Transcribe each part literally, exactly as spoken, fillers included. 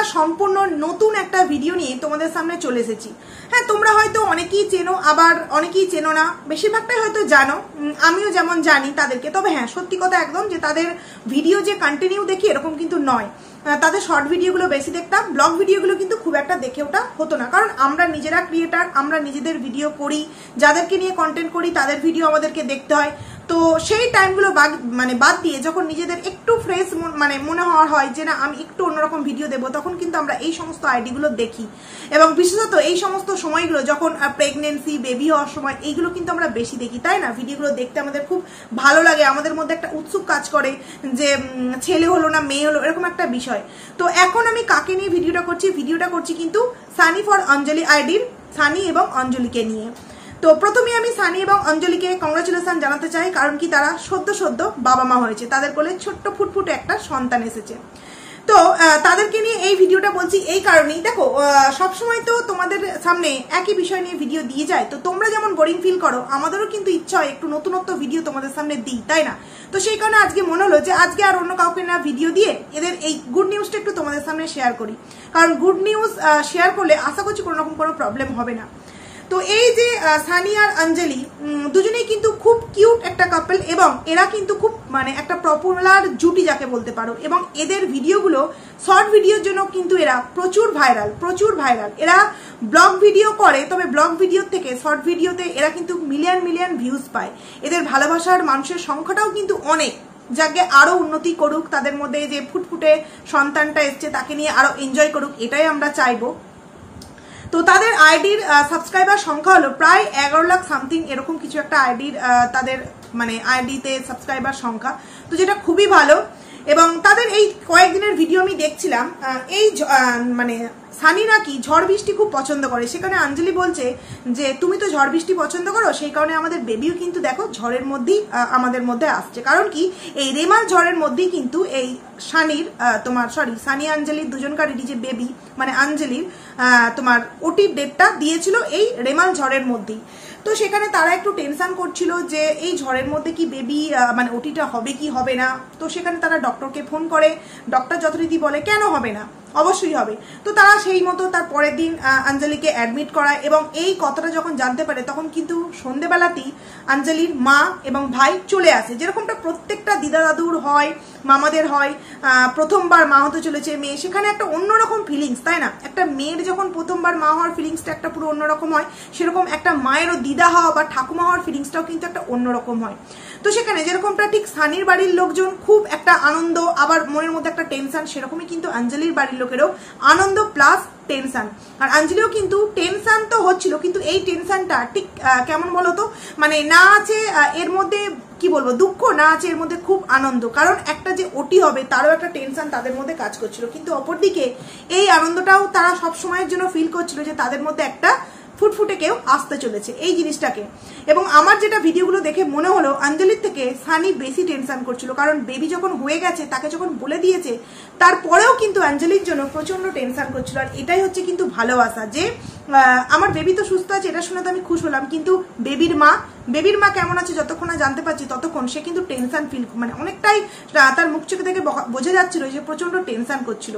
সম্পূর্ণ নতুন একটা ভিডিও নিয়ে তোমাদের সামনে চলে এসেছি। হ্যাঁ, তোমরা হয়তো অনেকেই চেনো, আবার অনেকেই চেনো না, বেশিরভাগটাই হয়তো জানো, আমিও যেমন জানি তাদেরকে। তবে হ্যাঁ, সত্যি কথা একদম যে তাদের ভিডিও যে কন্টিনিউ দেখি এরকম কিন্তু নয়, তাদের শর্ট ভিডিওগুলো বেশি দেখতাম, ব্লগ ভিডিওগুলো কিন্তু খুব একটা দেখে ওটা হতো না, কারণ আমরা নিজেরা ক্রিয়েটার, আমরা নিজেদের ভিডিও করি, যাদেরকে নিয়ে কন্টেন্ট করি তাদের ভিডিও আমাদেরকে দেখতে হয়। তো সেই টাইমগুলো মানে বাদ দিয়ে যখন নিজেদের একটু ফ্রেশ মানে মনে হওয়ার হয় যে না আমি একটু অন্যরকম ভিডিও দেবো, তখন কিন্তু আমরা এই সমস্ত আইডিগুলো দেখি। এবং বিশেষত এই সমস্ত সময়গুলো যখন প্রেগনেন্সি, বেবি হওয়ার সময়, এইগুলো কিন্তু আমরা বেশি দেখি, তাই না? ভিডিওগুলো দেখতে আমাদের খুব ভালো লাগে, আমাদের মধ্যে একটা উৎসুক কাজ করে যে ছেলে হলো না মেয়ে হলো, এরকম একটা বিষয়। তো এখন আমি কাকে নিয়ে ভিডিওটা করছি? ভিডিওটা করছি কিন্তু সানি ফর অঞ্জলি আইডির সানি এবং অঞ্জলিকে নিয়ে। তো প্রথমে আমি সানি এবং অঞ্জলিকে কংগ্রাচুলেশন জানাতে চাই, কারণ কি তারা সদ্য সদ্য বাবা মা হয়েছে, তাদের কোলে ছোট্ট ফুটফুটে একটা সন্তান এসেছে। তো তাদেরকে নিয়ে এই ভিডিওটা বলছি এই কারণেই, দেখো সবসময় তো তোমাদের সামনে একই বিষয় নিয়ে ভিডিও দিয়ে যায়, তো তোমরা যেমন বোরিং ফিল করো, আমাদেরও কিন্তু ইচ্ছা হয় একটু নতুনত্ব ভিডিও তোমাদের সামনে দিই, তাই না? তো সেই কারণে আজকে মনে হলো যে আজকে আর অন্য কাউকে না ভিডিও দিয়ে এদের এই গুড নিউজটা একটু তোমাদের সামনে শেয়ার করি, কারণ গুড নিউজ শেয়ার করলে আশা করছি কোনো রকম কোনো প্রবলেম হবে না। তো এই যে সানি আর অঞ্জলি দুজনেই কিন্তু খুব কিউট একটা কাপল, এবং এরা কিন্তু খুব মানে একটা পপুলার জুটি যাকে বলতে পারো, এবং এদের ভিডিওগুলো শর্ট ভিডিওর জন্য কিন্তু এরা প্রচুর ভাইরাল, প্রচুর ভাইরাল। এরা ব্লগ ভিডিও করে, তবে ব্লগ ভিডিও থেকে শর্ট ভিডিওতে এরা কিন্তু মিলিয়ন মিলিয়ন ভিউজ পায়। এদের ভালোবাসার মানুষের সংখ্যাটাও কিন্তু অনেক, যাকে আরো উন্নতি করুক, তাদের মধ্যে যে ফুটফুটে সন্তানটা এসছে তাকে নিয়ে আরো এনজয় করুক, এটাই আমরা চাইবো। তো তাদের আইডির সাবস্ক্রাইবার সংখ্যা হলো প্রায় এগারো লাখ সামথিং, এরকম কিছু একটা আইডির তাদের মানে আইডিতে সাবস্ক্রাইবার সংখ্যা, তো যেটা খুবই ভালো। এবং তাদের এই কয়েকদিনের ভিডিও আমি দেখছিলাম, এই মানে সানি নাকি ঝড় বৃষ্টি খুব পছন্দ করে, সেখানে অঞ্জলি বলছে যে তুমি তো ঝড় বৃষ্টি পছন্দ করো, সেই কারণে আমাদের বেবিও কিন্তু দেখো ঝড়ের মধ্যেই আমাদের মধ্যে আসছে। কারণ কি এই রেমাল ঝড়ের মধ্যেই কিন্তু এই সানির তোমার সরি সানি অঞ্জলির দুজনকারই যে বেবি মানে অঞ্জলির তোমার ওটির ডেটটা দিয়েছিল এই রেমাল ঝড়ের মধ্যেই। তো সেখানে তারা একটু টেনশন করছিল যে এই ঝড়ের মধ্যে কি বেবি মানে ওটিটা হবে কি হবে না। তো সেখানে তারা ডক্টরকে ফোন করে, ডক্টর যথারীতি বলে কেন হবে না, অবশ্যই হবে। তো তারা সেই মতো তার পরের দিন অঞ্জলিকে অ্যাডমিট করায়, এবং এই কথাটা যখন জানতে পারে তখন কিন্তু সন্ধেবেলাতেই অঞ্জলির মা এবং ভাই চলে আসে, যেরকমটা প্রত্যেকটা দিদা দাদুর হয়, মামাদের হয়, প্রথমবার মা হতে চলেছে মেয়ে, সেখানে একটা অন্যরকম ফিলিংস, তাই না? একটা মেয়ের যখন প্রথমবার মা হওয়ার ফিলিংসটা একটা পুরো অন্যরকম হয়, সেরকম একটা মায়েরও দিদা হওয়া বা ঠাকুমা হওয়ার ফিলিংসটাও কিন্তু একটা অন্যরকম হয়। তো সেখানে যেরকমটা ঠিক সানির বাড়ির লোকজন খুব একটা আনন্দ, আবার মনের মধ্যে একটা টেনশন, সেরকমই কিন্তু অঞ্জলির বাড়ির লোকেরও আনন্দ প্লাস টেনশন। আর অঞ্জলিও কিন্তু টেনশন তো হচ্ছিল, কিন্তু এই টেনশনটা ঠিক কেমন বলতো, মানে না আছে এর মধ্যে কি বলবো দুঃখ, না আছে এর মধ্যে খুব আনন্দ, কারণ একটা যে ওটি হবে তারও একটা টেনশন তাদের মধ্যে কাজ করছিল, কিন্তু অপরদিকে এই আনন্দটাও তারা সব সময়ের জন্য ফিল করছিল যে তাদের মধ্যে একটা ফুটফুটে কেউ আসতে চলেছে এই জিনিসটাকে। এবং আমার যেটা ভিডিওগুলো দেখে মনে হলো অঞ্জলির থেকে সানি বেশি টেনশন করছিল, কারণ বেবি যখন হয়ে গেছে, তাকে যখন বলে দিয়েছে, তারপরেও কিন্তু অঞ্জলির জন্য প্রচন্ড টেনশন করছিল। আর এটাই হচ্ছে কিন্তু ভালোবাসা, যে আমার বেবি তো সুস্থ আছে, এটা শুনে তো আমি খুশ হলাম, কিন্তু বেবির মা বেবির মা কেমন আছে যতক্ষণ না জানতে পারছি ততক্ষণ সে কিন্তু টেনশন ফিল মানে অনেকটাই তার মুখ চোখে থেকে বোঝা যাচ্ছিল যে প্রচন্ড টেনশন করছিল।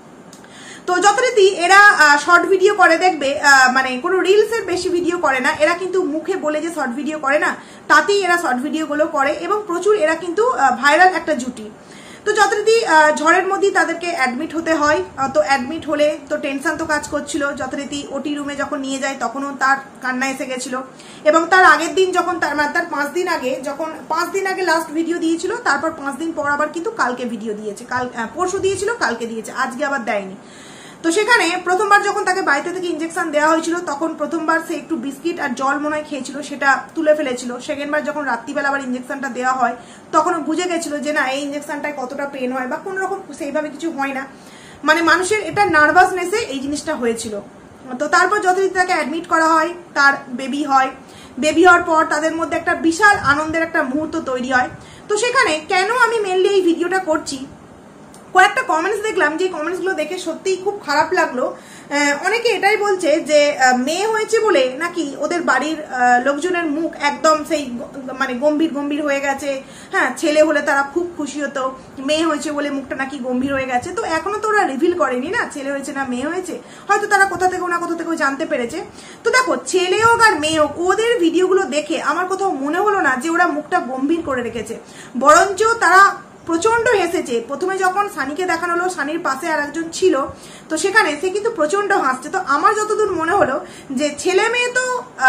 তো যথারীতি এরা শর্ট ভিডিও করে, দেখবে মানে কোনো রিলসের বেশি ভিডিও করে না, এরা কিন্তু মুখে বলে যে শর্ট ভিডিও করে না, তাতেই এরা শর্ট ভিডিওগুলো করে, এবং প্রচুর এরা কিন্তু ভাইরাল একটা জুটি। তো যথারীতি ঝড়ের মধ্যেই তাদেরকে অ্যাডমিট হতে হয়। তো অ্যাডমিট হলে তো টেনশন তো কাজ করছিল, যথারীতি ওটি রুমে যখন নিয়ে যায় তখনও তার কান্না এসে গেছিল। এবং তার আগের দিন যখন তার মানে তার পাঁচ দিন আগে যখন পাঁচ দিন আগে লাস্ট ভিডিও দিয়েছিল, তারপর পাঁচ দিন পর আবার কিন্তু কালকে ভিডিও দিয়েছে, কাল পরশু দিয়েছিল, কালকে দিয়েছে, আজকে আবার দেয়নি। তো সেখানে প্রথমবার যখন তাকে বাড়িতে থেকে ইঞ্জেকশন দেওয়া হয়েছিল, তখন প্রথমবার সে একটু বিস্কিট আর জল মনে হয় খেয়েছিল, সেটা তুলে ফেলেছিল। সেকেন্ডবার যখন রাত্রিবেলা আবার ইঞ্জেকশনটা দেওয়া হয়, তখনও বুঝে গেছিল যে না এই ইঞ্জেকশনটায় কতটা পেন হয়, বা কোনো রকম সেইভাবে কিছু হয় না, মানে মানুষের এটা নার্ভাসনেসে এই জিনিসটা হয়েছিল। তো তারপর যথারীতি তাকে অ্যাডমিট করা হয়, তার বেবি হয়, বেবি হওয়ার পর তাদের মধ্যে একটা বিশাল আনন্দের একটা মুহূর্ত তৈরি হয়। তো সেখানে কেন আমি মেনলি এই ভিডিওটা করছি, কয়েকটা কমেন্টস দেখলাম, যে কমেন্টসগুলো দেখে সত্যিই খুব খারাপ লাগলো। অনেকে এটাই বলছে যে মেয়ে হয়েছে বলে নাকি ওদের বাড়ির লোকজনের মুখ একদম সেই মানে গম্ভীর গম্ভীর হয়ে গেছে। হ্যাঁ, ছেলে হলে তারা খুব খুশি হতো, মেয়ে হয়েছে বলে মুখটা নাকি গম্ভীর হয়ে গেছে। তো এখনো তো ওরা রিভিল করেনি না ছেলে হয়েছে না মেয়ে হয়েছে, হয়তো তারা কোথা থেকে না কোথা থেকেও জানতে পেরেছে। তো দেখো, ছেলে হোক আর মেয়ে হোক, ওদের ভিডিওগুলো দেখে আমার কোথাও মনে হলো না যে ওরা মুখটা গম্ভীর করে রেখেছে, বরঞ্চ তারা প্রচন্ড হেসেছে। প্রথমে যখন সানিকে দেখানো হলো, সানির পাশে আর একজন ছিল, তো সেখানে সে কিন্তু প্রচন্ড হাসছে। তো আমার যতদূর মনে হলো যে ছেলে মেয়ে তো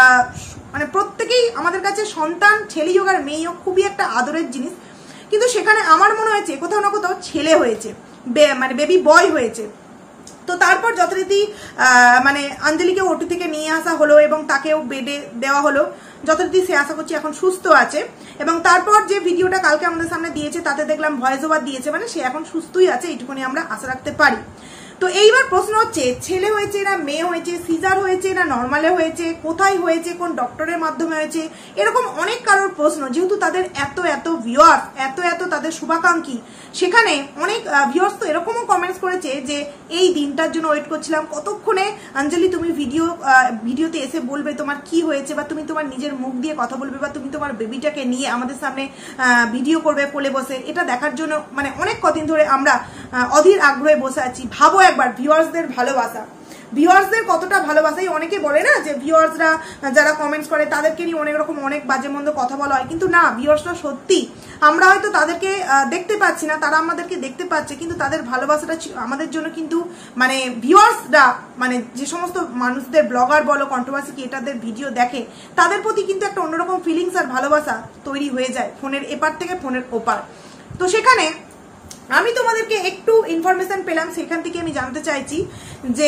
মানে প্রত্যেকেই আমাদের কাছে সন্তান, ছেলেই হোক আর মেয়ে হোক, খুবই একটা আদরের জিনিস। কিন্তু সেখানে আমার মনে হয়েছে কোথাও না কোথাও ছেলে হয়েছে, মানে বেবি বয় হয়েছে। তো তারপর যথারীতি মানে অঞ্জলিকে ওটি থেকে নিয়ে আসা হলো এবং তাকেও বেডে দেওয়া হলো। যথারীতি সে আশা করছি এখন সুস্থ আছে। এবং তারপর যে ভিডিওটা কালকে আমাদের সামনে দিয়েছে তাতে দেখলাম ভয়েস ওভার দিয়েছে, মানে সে এখন সুস্থই আছে, এইটুকুনি আমরা আশা রাখতে পারি। তো এইবার প্রশ্ন হচ্ছে, ছেলে হয়েছে না মেয়ে হয়েছে, সিজার হয়েছে না নর্মালে হয়েছে, কোথায় হয়েছে, কোন ডক্টরের মাধ্যমে হয়েছে, এরকম অনেক কারোর প্রশ্ন। যেহেতু তাদের এত এত ভিউয়ার্স, এত এত তাদের শুভাকাঙ্ক্ষী, সেখানে অনেক ভিউয়ার্স তো এরকমও কমেন্টস করেছে যে এই দিনটার জন্য ওয়েট করছিলাম, কতক্ষণে অঞ্জলি তুমি ভিডিও ভিডিওতে এসে বলবে তোমার কি হয়েছে, বা তুমি তোমার নিজের মুখ দিয়ে কথা বলবে, বা তুমি তোমার বেবিটাকে নিয়ে আমাদের সামনে ভিডিও করবে কোলে বসে, এটা দেখার জন্য মানে অনেক কদিন ধরে আমরা অধীর আগ্রহে বসে আছি। ভাবো একবার ভিউয়ার্সদের ভালোবাসা, ভিউয়ার্সদের কতটা ভালোবাসাই। অনেকে বলে না যে ভিউয়ার্সরা যারা কমেন্টস করে তাদেরকে নিয়ে অনেক রকম অনেক বাজে মন্দ কথা বলা হয়, কিন্তু না, ভিউয়ার্সরা সত্যি, আমরা হয়তো তাদেরকে দেখতে পাচ্ছি না, তারা আমাদেরকে দেখতে পাচ্ছে, কিন্তু তাদের ভালোবাসাটা আমাদের জন্য কিন্তু মানে ভিউয়ার্সরা মানে যে সমস্ত মানুষদের ব্লগার বলো, কন্ট্রোভার্সি ক্রিয়েটারদের ভিডিও দেখে, তাদের প্রতি কিন্তু একটা অন্যরকম ফিলিংস আর ভালোবাসা তৈরি হয়ে যায় ফোনের এপার থেকে ফোনের ওপার। তো সেখানে আমি তোমাদেরকে একটু ইনফরমেশন পেলাম, সেখান থেকে আমি জানতে চাইছি যে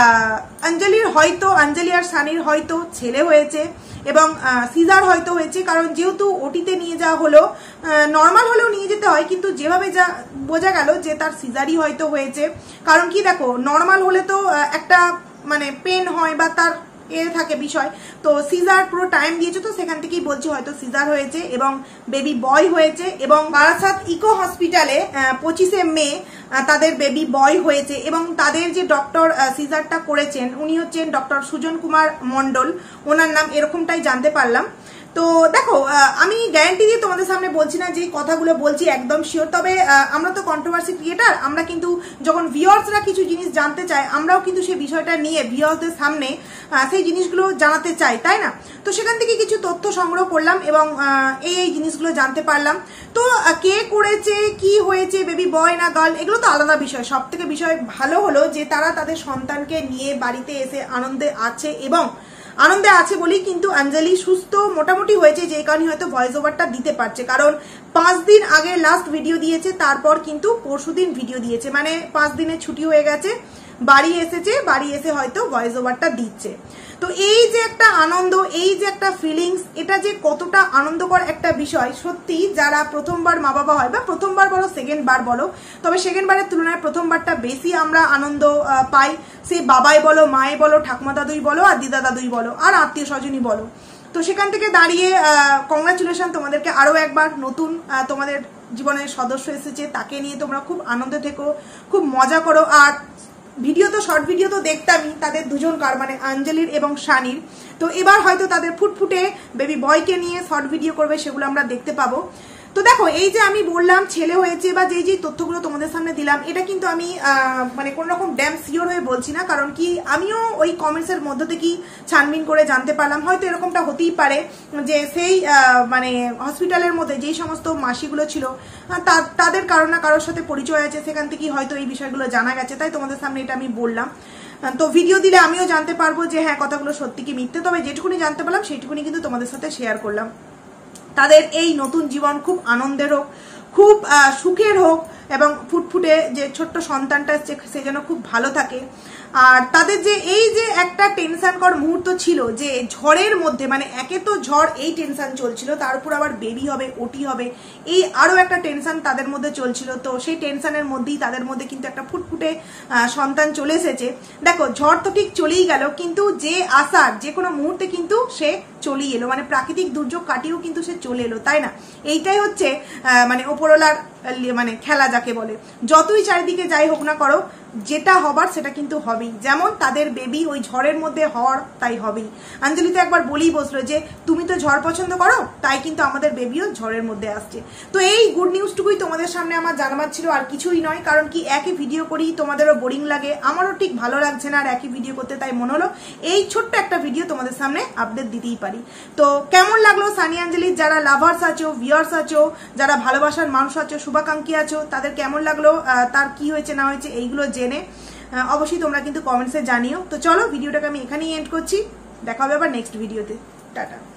অঞ্জলির হয়তো, অঞ্জলি আর সানির হয়তো ছেলে হয়েছে এবং সিজার হয়তো হয়েছে, কারণ যেহেতু ওটিতে নিয়ে যাওয়া হলো, নর্মাল হলেও নিয়ে যেতে হয়, কিন্তু যেভাবে যা বোঝা গেল যে তার সিজারই হয়তো হয়েছে। কারণ কি দেখো, নর্মাল হলে তো একটা মানে পেন হয় বা তার এ থাকে বিষয়, তো সিজার পুরো টাইম দিয়েছে, তো সেখান থেকেই বলছি হয়তো সিজার হয়েছে এবং বেবি বয় হয়েছে। এবং বারাসাত ইকো হসপিটালে পঁচিশে মে তাদের বেবি বয় হয়েছে এবং তাদের যে ডক্টর সিজারটা করেছেন উনি হচ্ছেন ডক্টর সুজন কুমার মন্ডল, ওনার নাম এরকমটাই জানতে পারলাম। তো দেখো, আমি গ্যারান্টি দিয়ে তোমাদের সামনে বলছি না যে কথাগুলো বলছি একদম শিওর, তবে আমরা তো কন্ট্রোভার্সি ক্রিয়েটার, আমরা কিন্তু যখন ভিউয়ার্সরা কিছু জিনিস জানতে চায় আমরাও কিন্তু সেই বিষয়টা নিয়ে ভিউয়ার্সদের সামনে সেই জিনিসগুলো জানাতে চাই, তাই না? তো সেখান থেকে কিছু তথ্য সংগ্রহ করলাম এবং এই এই জিনিসগুলো জানতে পারলাম। তো কে করেছে, কি হয়েছে, বেবি বয় না গার্ল, এগুলো তো আলাদা বিষয়। সব থেকে বিষয় ভালো হলো যে তারা তাদের সন্তানকে নিয়ে বাড়িতে এসে আনন্দে আছে এবং আনন্দে আছে বলেই কিন্তু অঞ্জলি সুস্থ মোটামুটি হয়েছে, যে কারণে হয়তো ভয়েস ওভারটা দিতে পারছে। কারণ পাঁচ দিন আগে লাস্ট ভিডিও দিয়েছে, তারপর কিন্তু পরশুদিন ভিডিও দিয়েছে, মানে পাঁচ দিনের ছুটি হয়ে গেছে, বাড়ি এসেছে, বাড়ি এসে হয়তো ভয়েস ওভারটা দিচ্ছে। তো এই যে একটা আনন্দ, এই যে একটা ফিলিংস, এটা যে কতটা আনন্দকর একটা বিষয়, সত্যি যারা প্রথমবার মা বাবা হয় বা প্রথমবার বলো সেকেন্ড বার বলো, তবে সেকেন্ড বারের তুলনায় প্রথমবারটা বেশি আমরা আনন্দ পাই। সে বাবাই বলো, মায়ে বলো, ঠাকুমা দাদুই বলো, আর দিদা দাদুই বলো, আর আত্মীয় স্বজনই বলো। তো সেখান থেকে দাঁড়িয়ে কংগ্রাচুলেশন তোমাদেরকে আরো একবার, নতুন তোমাদের জীবনের সদস্য এসেছে, তাকে নিয়ে তোমরা খুব আনন্দে থেকো, খুব মজা করো। আর ভিডিও তো শর্ট ভিডিও তো দেখতামই তাদের দুজনকার, মানে অঞ্জলির এবং সানির। তো এবার হয়তো তাদের ফুটফুটে বেবি বয়কে নিয়ে শর্ট ভিডিও করবে, সেগুলো আমরা দেখতে পাবো। তো দেখো, এই যে আমি বললাম ছেলে হয়েছে বা যেই যেই তথ্যগুলো তোমাদের সামনে দিলাম, এটা কিন্তু আমি মানে কোন রকম ড্যাম সিওর হয়ে বলছি না, কারণ কি আমিও ওই কমেন্টস এর মধ্য থেকেই ছানবিন করে জানতে পারলাম। হয়তো এরকমটা হতেই পারে যে সেই মানে হসপিটালের মধ্যে যেই সমস্ত মাসিগুলো ছিল তাদের কারো না কারোর সাথে পরিচয় আছে, সেখান থেকেই হয়তো এই বিষয়গুলো জানা গেছে, তাই তোমাদের সামনে এটা আমি বললাম। তো ভিডিও দিলে আমিও জানতে পারবো যে হ্যাঁ কথাগুলো সত্যি কি মিথ্যে, তবে যেটুকুনি জানতে পারলাম সেইটুকুনি কিন্তু তোমাদের সাথে শেয়ার করলাম। তাদের এই নতুন জীবন খুব আনন্দের হোক, খুব সুখের হোক, এবং ফুটফুটে যে ছোট্ট সন্তানটা সে যেন খুব ভালো থাকে। আর তাদের যে এই যে একটা টেনশনকর মুহূর্ত ছিল, যে ঝড়ের মধ্যে, মানে একে তো ঝড়, এই টেনশন চলছিল, তার উপর আবার বেবি হবে, ওটি হবে, এই আরো একটা টেনশন তাদের মধ্যে চলছিল। তো সেই টেনশনের মধ্যেই তাদের মধ্যে কিন্তু একটা ফুটফুটে সন্তান চলে এসেছে। দেখো, ঝড় তো ঠিক চলেই গেল, কিন্তু যে আসার যে কোনো মুহূর্তে কিন্তু সে চলেই এলো, মানে প্রাকৃতিক দুর্যোগ কাটিয়েও কিন্তু সে চলে এলো, তাই না? এইটাই হচ্ছে মানে ওপরওয়ালার মানে খেলা যাকে বলে। যতই চারিদিকে যাই হোক না করো, যেটা হবার সেটা কিন্তু হবেই। যেমন তাদের বেবি ওই ঝড়ের মধ্যে হওয়ার তাই হবেই। অঞ্জলি তো একবার বলেই বসলো যে তুমি তো ঝড় পছন্দ করো, তাই কিন্তু আমাদের বেবিও ঝড়ের মধ্যে আসছে। তো এই গুড নিউজটুকুই তোমাদের সামনে আমার জানাবার ছিল, আর কিছুই নয়। কারণ কি একই ভিডিও করি, তোমাদেরও বোরিং লাগে, আমারও ঠিক ভালো লাগছে না আর একই ভিডিও করতে, তাই মনে হলো এই ছোট্ট একটা ভিডিও তোমাদের সামনে আপডেট দিতেই পারি। তো কেমন লাগলো সানি অঞ্জলির যারা লাভার্স আছো, ভিউয়ার্স আছো, যারা ভালোবাসার মানুষ আছো, শুভাকাঙ্ক্ষী আছো, তাদের কেমন লাগলো, তার কি হয়েছে না হয়েছে এইগুলো জেনে অবশ্যই তোমরা কিন্তু কমেন্টসে জানিও। তো চলো ভিডিওটাকে আমি এখানেই এন্ড করছি, দেখা হবে আবার নেক্সট ভিডিওতে। টাটা।